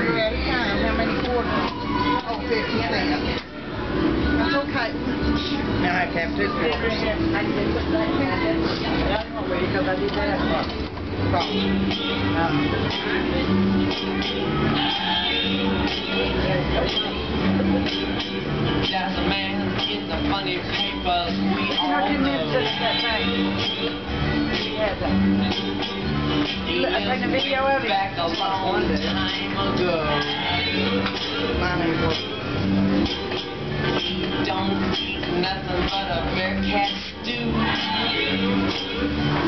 quarter at a time. How many quarters? Oh, 50 cents. That's okay. Now I have to have 2 quarters. Because I did that There's a man in the funny papers we all know. He I seen a video of it. back a long time ago. He don't eat nothing but a bear cat stew.